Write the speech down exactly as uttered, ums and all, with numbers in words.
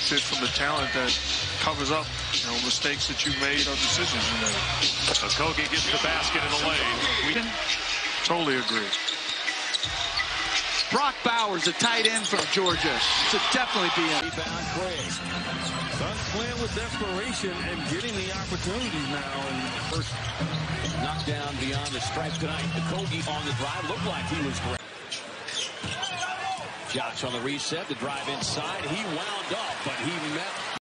fit from the talent that covers up, you know, mistakes that you made or decisions you made. Okogie gets the basket in the lane. We can totally agree. Brock Bowers, a tight end from Georgia, should definitely be in. Rebound Craig. Suns playing with desperation and getting the opportunities now. And first knockdown beyond the stripe tonight. Okogie on the drive looked like he was great. Josh on the reset, the drive inside. He wound up, but he met